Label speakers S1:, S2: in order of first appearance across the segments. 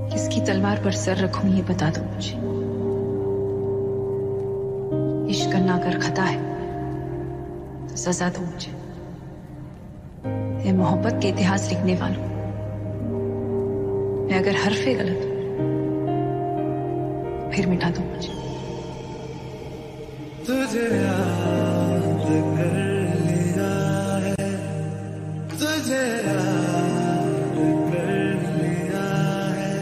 S1: किसकी तलवार पर सर रखूं ये बता दो मुझे। इश्क करना अगर खता है तो सजा दो मुझे। ये मोहब्बत के इतिहास लिखने वालों, मैं अगर हरफे गलत हूं फिर मिटा दो मुझे।
S2: तुझे याद कर लिया है, तुझे याद कर लिया है,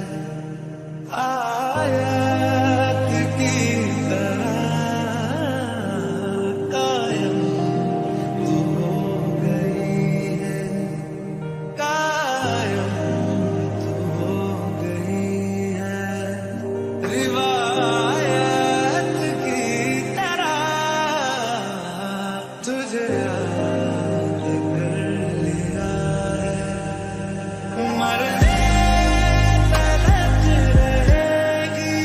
S2: आयत की तरह कायम तू हो गई है, कायम तू हो गई है, रिवायत की तरह तुझे याद कर लिया है। मरने तलक रहेगी,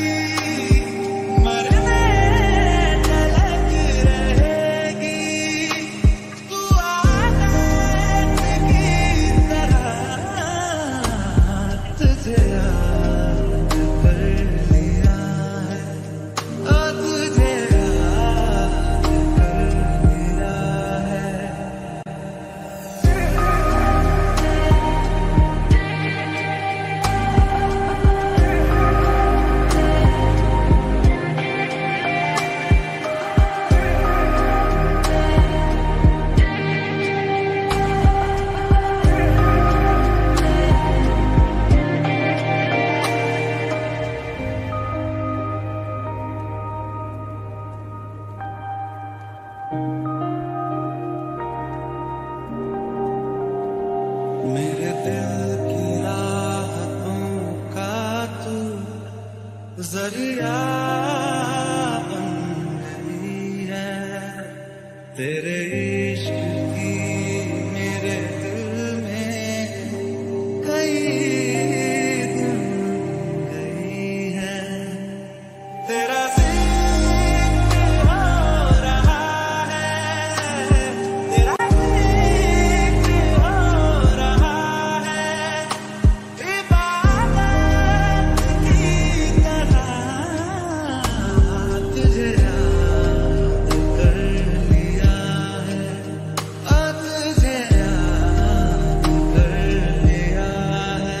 S2: मरने तलक रहेगी, तू आदत की तरह तुझे याद कर लिया है, ओ तुझे याद कर लिया है। मेरे दिल की राहतों का तू जरिया बन गई है, तेरे इश्क की मेरे दिल में कई दिन गई है, तेरा जिक्र हो रहा है, तेरा जिक्र हो रहा है, इबादत की तरह तुझे याद कर लिया है, ओ तुझे याद कर लिया है।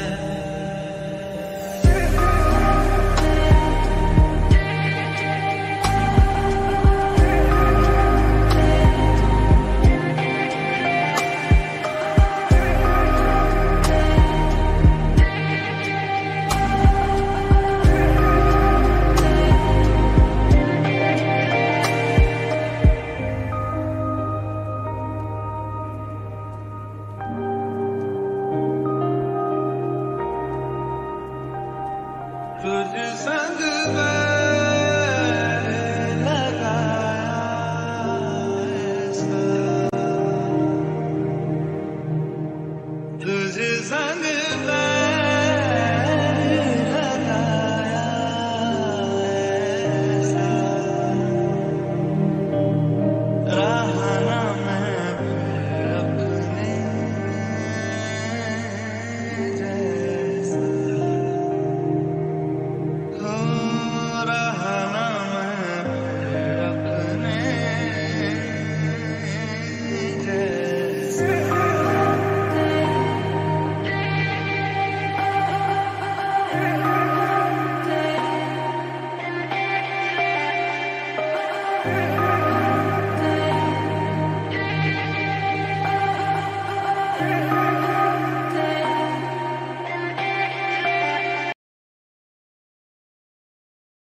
S2: तुझ संग